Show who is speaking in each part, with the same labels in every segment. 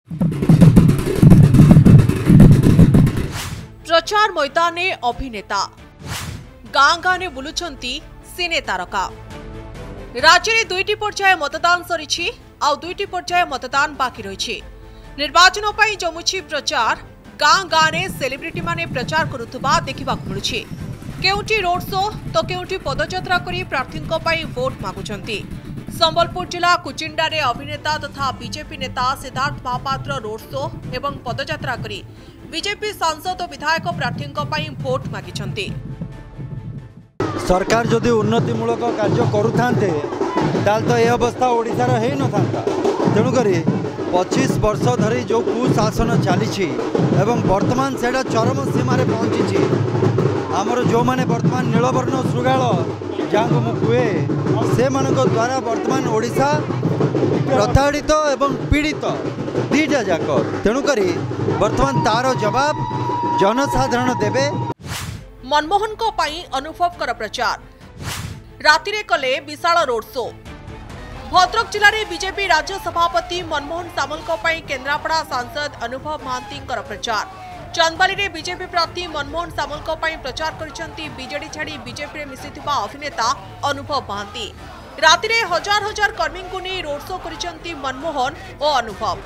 Speaker 1: प्रचार मैदान अभिनेता गाँ गाँ ने बुलुछंती सिने तारका। राज्य में 2टी पर्याय मतदान सरी आउ 2टी पर्याय मतदान बाकी रही। निर्वाचन पर जमुची प्रचार गाँ गाँ ने सेलिब्रिटी माने प्रचार करुवा देखा मिलूँ। केउटी रोड शो तो केउटी पदयात्रा करी प्रार्थी वोट मागुंट। संबलपुर जिला कुचिंडा रे अभिनेता तथा बीजेपी नेता सिद्धार्थ महापात्र रोड शो एवं पदयात्रा करी बीजेपी सांसद और विधायक प्रार्थी वोट मागिछंती।
Speaker 2: सरकार जदि उन्नतिमूलक कार्य करुथांते ताल तो यह अवस्था ओडिशार है न था। तेणुक 25 वर्ष धरी जो कुशासन चली एवं वर्तमान से चरम सीमार पहुंची। आमर जो माने वर्तमान नीलवर्ण श्रृगाल जहाँ को मुझे से द्वारा वर्तमान ओडिशा प्रताड़ित एवं पीड़ित दीटा जाक। तेणुक वर्तमान तार जवाब जनसाधारण देवे।
Speaker 1: मनमोहन को पाई अनुभव कर प्रचार रातिरे कले विशाल रोड शो। भद्रक जिले में बीजेपी राज्य सभापति मनमोहन सामल को पाई केन्द्रापड़ा सांसद अनुभव महांती प्रचार। चांदबाली में बीजेपी प्रार्थी मनमोहन सामल को पाई प्रचार करछंती बीजेडी छाड़ी बीजेपी में मिसिथिबा अभिनेता अनुभव महांती। रातिरे हजार हजार कर्मी को नहीं रोड शो करछंती मनमोहन और अनुभव।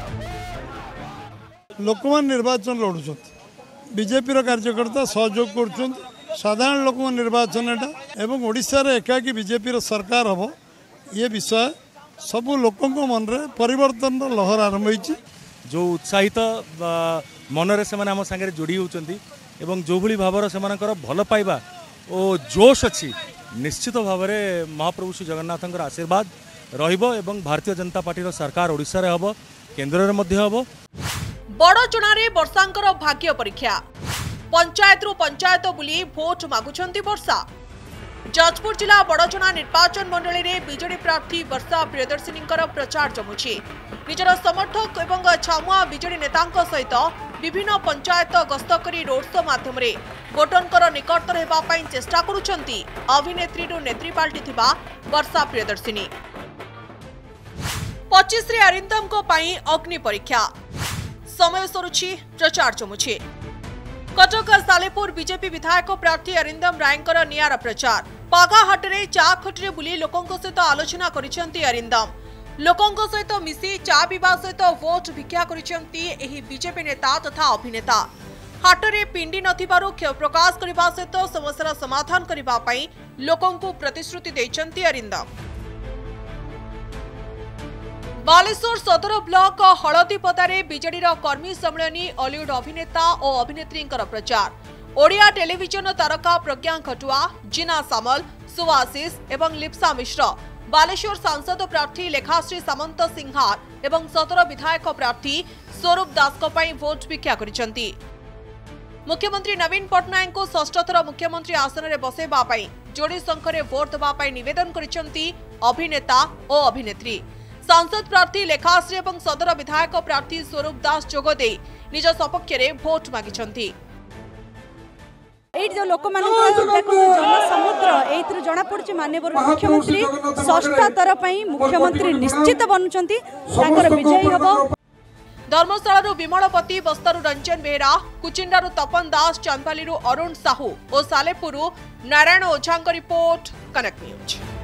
Speaker 3: लोकमान निर्वाचन लड़ुं बीजेपी कार्यकर्ता सहयोग कर साधारण लोक निर्वाचन एवं ओडिशा रे एकाकी बीजेपी सरकार हम ये विषय सबू लोकों मन रे परिवर्तन लहर आरंभ होइछि।
Speaker 4: जो उत्साहित मनरे से आम सागर जोड़ी होती जो भली भावर से भल पाइबा और जोश अच्छी निश्चित भाव में महाप्रभु श्री जगन्नाथ आशीर्वाद रहिबो एवं भारतीय जनता पार्टी सरकार ओडिशा रे हबो केंद्र रे मध्य हबो।
Speaker 1: बड़चणा रे वर्षांकर भाग्य परीक्षा पंचायत रु पंचायत बुली भोट मागुछंती वर्षा। जाजपुर जिला बड़चणा निर्वाचन मंडली रे बीजेडी प्रार्थी वर्षा प्रियदर्शिनी प्रचार जमुछि। निजर समर्थक एवं छामुआ बीजेडी नेतांक सहित विभिन्न पंचायत गस्त करी रोड शो माध्यम रे भोटरंकर निकटतर हेबा पई चेष्टा करुछंती अभिनेत्री रु नेत्री पाल्टिथिबा वर्षा प्रियदर्शिनी। 25 रे अरिंदम को पई अग्नि परीक्षा समय सरुछि प्रचार जमुछि। कटक सालेपुर बीजेपी विधायक प्रार्थी अरिंदम रायंकर नियारा प्रचार। पागाहाट रे चा खटरे बुली लोकों सहित आलोचना करिसेंती अरिंदम। लोकों सहित मिसी चा पीवा सहित वोट भिक्षा करिसेंती एही बीजेपी नेता तथा अभिनेता। हाटरे पिंडी नथिबारु क्षोभ प्रकाश करबा सहित समस्यार समाधान करबा पई लोकों को प्रतिश्रुति दैछंती अरिंदम। बालेश्वर सदर ब्लॉक हलदीपदारे बीजेडीर कर्मी सम्मेलनी हॉलीवुड अभिनेता और अभिनेत्री प्रचार। ओडिया टेलीविजन तारका प्रज्ञा खटुआ, जिना सामल, सुवाशिष एवं लिप्सा मिश्र, बालेश्वर सांसद प्रार्थी लेखाश्री सामंत सिंहार एवं सदर विधायक प्रार्थी स्वरूप दास को पई वोट भिक्षा करिसेंती। मुख्यमंत्री नवीन पट्टनायक को षष्ठ थर मुख्यमंत्री आसन में बसैबा पई जोड़ी संख्यारे वोट देबा पई निवेदन करिसेंती अभिनेता और अभिनेत्री। सांसद प्रार्थी लेखाश्री एवं सदर विधायक प्रार्थी स्वरूप दास जोगदे निज सपक्ष में भोट मागिछंती।
Speaker 5: जो लोक जनसमुद्र जना पड़ी माननीय मुख्यमंत्री षष्ठ थर मुख्यमंत्री निश्चित बनुचंती विजयी हम।
Speaker 1: धर्मशाला विमलपति, बस्तारू रंजन बेहरा, कुचिंडारू तपन दास, चांदबाली अरुण साहू और Salepur Narayan Ojha report connect news.